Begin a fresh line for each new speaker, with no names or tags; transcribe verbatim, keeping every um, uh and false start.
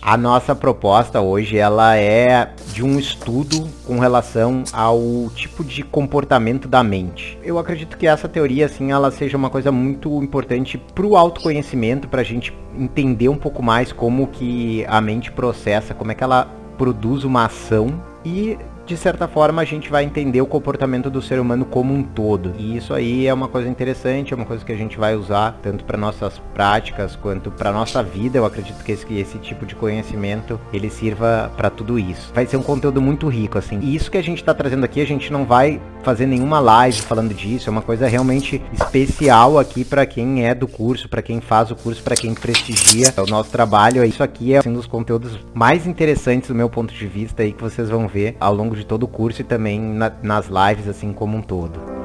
A nossa proposta hoje, ela é de um estudo com relação ao tipo de comportamento da mente. Eu acredito que essa teoria, assim, ela seja uma coisa muito importante para o autoconhecimento, para a gente entender um pouco mais como que a mente processa, como é que ela produz uma ação e, de certa forma, a gente vai entender o comportamento do ser humano como um todo. E isso aí é uma coisa interessante, é uma coisa que a gente vai usar tanto para nossas práticas quanto para nossa vida. Eu acredito que esse, esse tipo de conhecimento, ele sirva para tudo isso. Vai ser um conteúdo muito rico, assim. E isso que a gente está trazendo aqui, a gente não vai fazer nenhuma live falando disso, é uma coisa realmente especial aqui para quem é do curso, para quem faz o curso, para quem prestigia o nosso trabalho. Isso aqui é um dos conteúdos mais interessantes do meu ponto de vista aí que vocês vão ver ao longo de todo o curso e também na, nas lives assim como um todo.